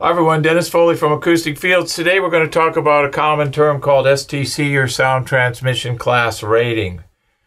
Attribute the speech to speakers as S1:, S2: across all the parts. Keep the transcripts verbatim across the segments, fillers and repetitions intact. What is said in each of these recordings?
S1: Hi everyone, Dennis Foley from Acoustic Fields. Today we're going to talk about a common term called S T C, or Sound Transmission Class Rating.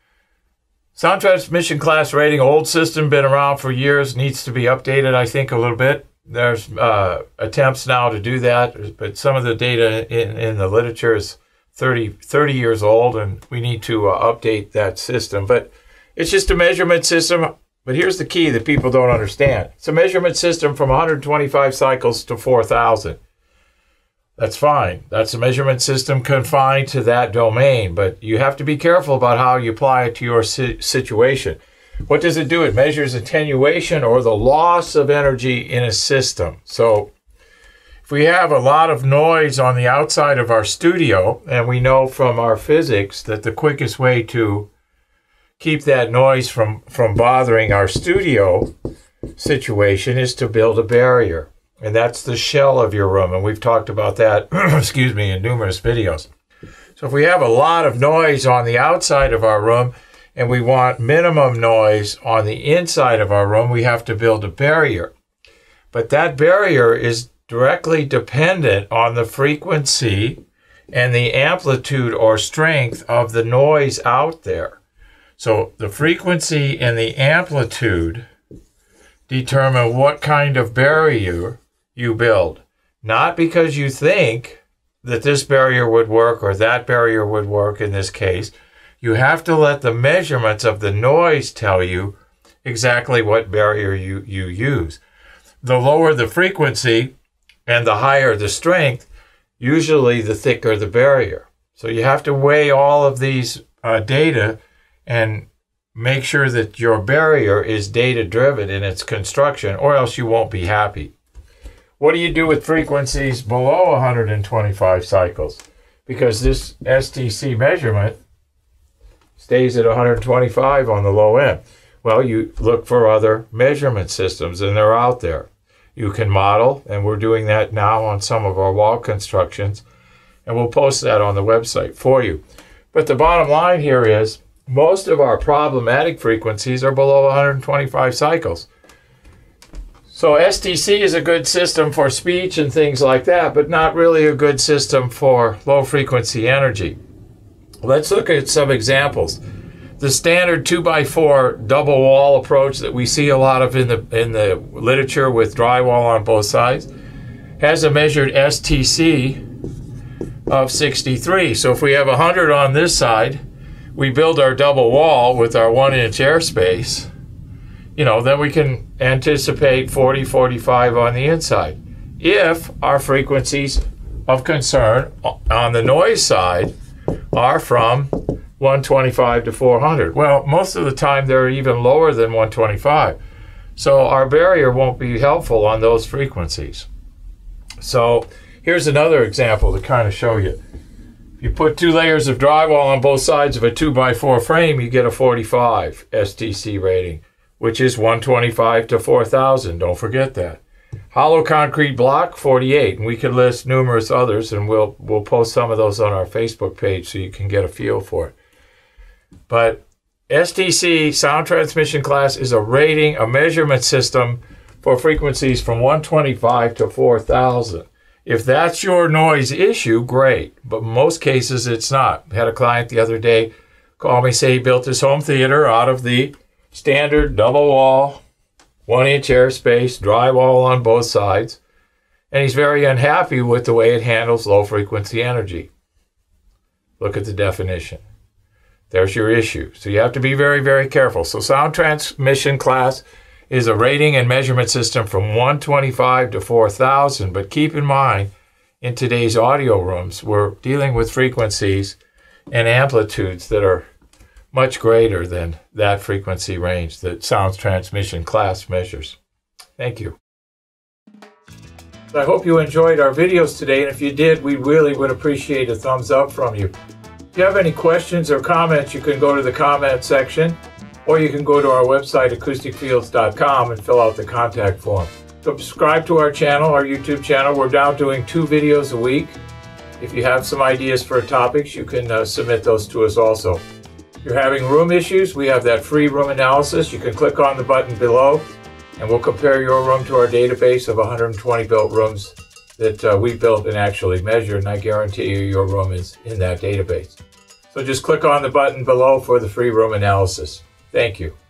S1: Sound Transmission Class Rating, old system, been around for years, needs to be updated, I think, a little bit. There's uh, attempts now to do that, but some of the data in, in the literature is thirty, thirty years old, and we need to uh, update that system. But it's just a measurement system. But here's the key that people don't understand. It's a measurement system from one hundred twenty-five cycles to four thousand. That's fine. That's a measurement system confined to that domain, but you have to be careful about how you apply it to your si- situation. What does it do? It measures attenuation, or the loss of energy in a system. So if we have a lot of noise on the outside of our studio, and we know from our physics that the quickest way to keep that noise from, from bothering our studio situation is to build a barrier. And that's the shell of your room. And we've talked about that, excuse me, in numerous videos. So if we have a lot of noise on the outside of our room and we want minimum noise on the inside of our room, we have to build a barrier. But that barrier is directly dependent on the frequency and the amplitude or strength of the noise out there. So the frequency and the amplitude determine what kind of barrier you build. Not because you think that this barrier would work or that barrier would work in this case. You have to let the measurements of the noise tell you exactly what barrier you, you use. The lower the frequency and the higher the strength, usually the thicker the barrier. So you have to weigh all of these uh, data and make sure that your barrier is data-driven in its construction, or else you won't be happy. What do you do with frequencies below one hundred twenty-five cycles? Because this S T C measurement stays at one hundred twenty-five on the low end. Well, you look for other measurement systems, and they're out there. You can model, and we're doing that now on some of our wall constructions, and we'll post that on the website for you. But the bottom line here is, most of our problematic frequencies are below one hundred twenty-five cycles. So S T C is a good system for speech and things like that, but not really a good system for low frequency energy. Let's look at some examples. The standard two by four double wall approach that we see a lot of in the, in the literature with drywall on both sides has a measured S T C of sixty-three. So if we have one hundred on this side, we build our double wall with our one inch airspace, you know, then we can anticipate forty, forty-five on the inside. If our frequencies of concern on the noise side are from one twenty-five to four hundred. Well, most of the time they're even lower than one twenty-five. So our barrier won't be helpful on those frequencies. So here's another example to kind of show you. You put two layers of drywall on both sides of a two by four frame, you get a forty-five S T C rating, which is one twenty-five to four thousand. Don't forget that. Hollow concrete block, forty-eight. And we can list numerous others, and we'll, we'll post some of those on our Facebook page so you can get a feel for it. But S T C, Sound Transmission Class, is a rating, a measurement system for frequencies from one twenty-five to four thousand. If that's your noise issue, great. But in most cases, it's not. I had a client the other day call me, say he built his home theater out of the standard double wall, one inch airspace, drywall on both sides. And he's very unhappy with the way it handles low frequency energy. Look at the definition. There's your issue. So you have to be very, very careful. So Sound Transmission Class is a rating and measurement system from one twenty-five to four thousand. But keep in mind, in today's audio rooms, we're dealing with frequencies and amplitudes that are much greater than that frequency range that Sound Transmission Class measures. Thank you. I hope you enjoyed our videos today, and if you did, we really would appreciate a thumbs up from you. If you have any questions or comments, you can go to the comment section, or you can go to our website, acoustic fields dot com, and fill out the contact form. Subscribe to our channel, our YouTube channel. We're now doing two videos a week. If you have some ideas for topics, you can uh, submit those to us also. If you're having room issues, we have that free room analysis. You can click on the button below, and we'll compare your room to our database of one hundred twenty built rooms that uh, we built and actually measured, and I guarantee you your room is in that database. So just click on the button below for the free room analysis. Thank you.